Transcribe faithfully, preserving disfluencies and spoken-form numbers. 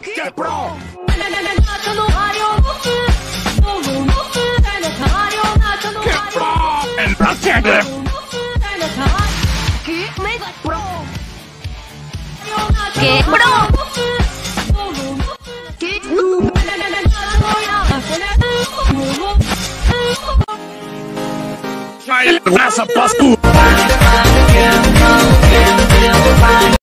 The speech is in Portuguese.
Que pro! Que pro! Entrate! Que mega pro! Que pro! Que noob! Vai, graça, pasco!